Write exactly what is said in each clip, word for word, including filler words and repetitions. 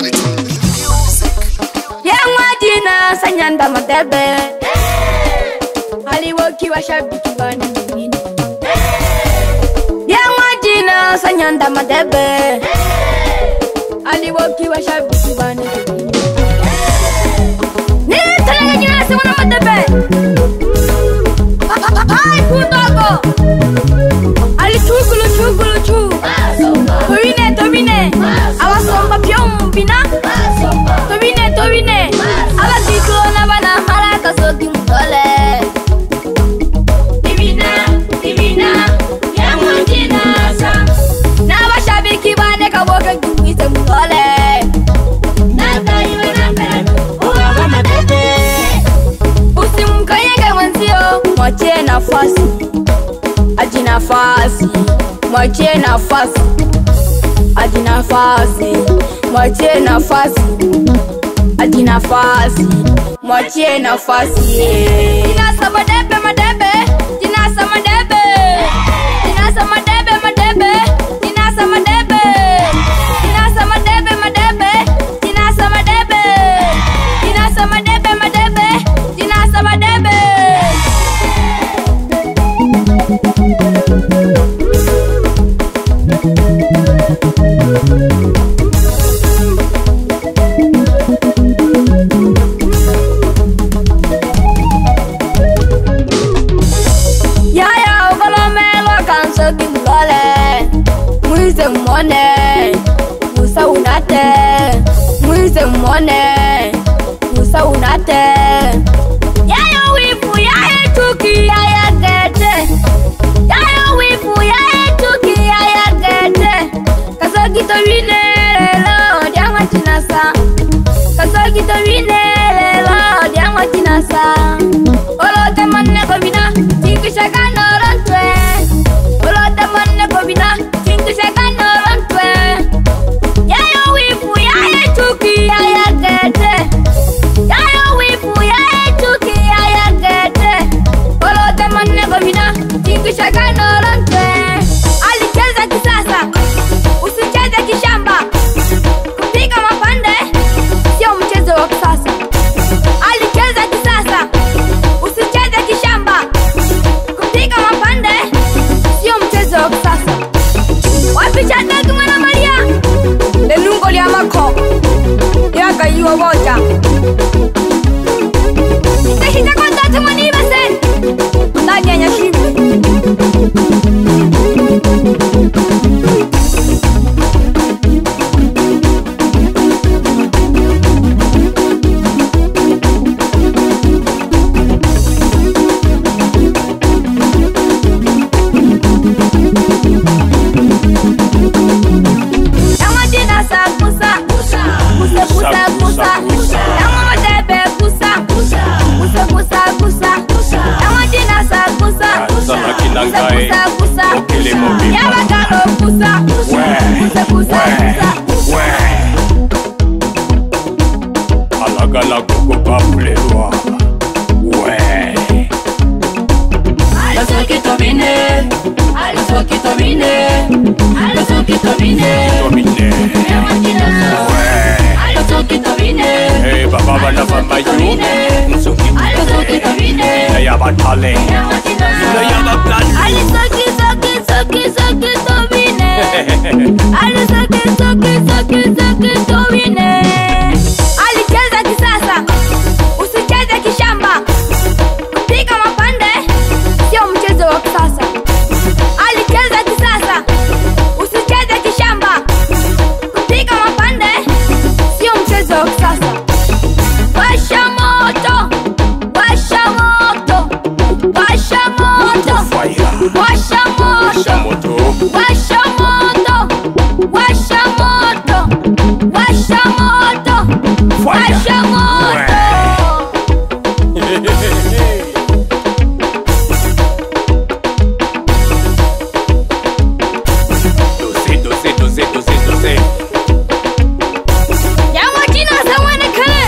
Yamwajina sanyanda madebe Aliwoki wa shabiki wani mwini Yamwajina sanyanda madebe Aliwoki wa shabiki wani mwini Nitalaga jina simona madebe Hai kudogo Ali chugulu chugulu chu Tobine tobine Awa somba pion bina Tobine tobine Ala titulo na bana haraka soki mkole Divina, divina Yamwajina sa Na washabiki bane kawoke kumwise mkole Nata iwe nata Uwa madebe Usimkanyenge mwenzio Mwachie nafasi Aji nafasi Mwachie nafasi Aji nafasi Mwachie nafasi Aji nafasi Mwachie nafasi Jinasa madebe madebe Jinasa madebe Jinasa madebe madebe Jinasa madebe Jinasa madebe madebe Jinasa madebe Jinasa madebe madebe Jinasa madebe Mwize mwone Musa unate Mwize mwone Musa unate Yayo wifu yae tuki Yaya gete Yayo wifu yae tuki Yaya gete Kasoki to wine Lelo diangwa chinasa Kasoki to wine Lelo diangwa chinasa Olo te manne komina Tiki shaka norantwe Olo te manne komina Tiki shaka norantwe Yayo wifu yae tuki Yaya gete Yayo wifu yae tuki Yaya gete Olo te manne komina Tiki shaka norantwe Alicheza kisasa Usicheze kishamba Kupiga mapande Sio mchezo wa kisasa Alicheza kisasa Usicheze kishamba Kupiga mapande Sio mchezo wa kisasa Wapi chataki mwana Maria Lelungo liya mako Yaka iwa woja Nitashita kwa tatu mwani base Ndani ya nyashibi Alagala koko papulelwa Ouais Losoki tobine Losoki tobine Losoki tobine Domine Ouais Losoki tobine Hey baba bana famba yu Nsuki Losoki tobine Naya batale Naya batale Ali soki soki soki soki tobine Ali soki soki soki soki tobine Alicheza kisasa Usicheze kishamba Kupiga mapande Sio mchezo wa kisasa Alicheza kisasa Usicheze kishamba Kupiga mapande Sio mchezo wa kisasa Washa moto Washa moto Washa moto Washa moto Washa moto Washa moto Washa moto Washa moto Dose dose dose dose dose Yamwajina sawane kane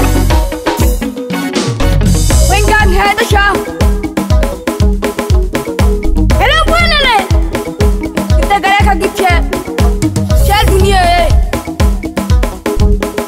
Wengang head the show Hello bwanele Kita gaya kagiche Shal dunia eh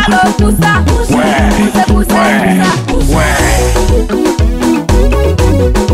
Alors poussa, poussa, poussa, poussa, poussa.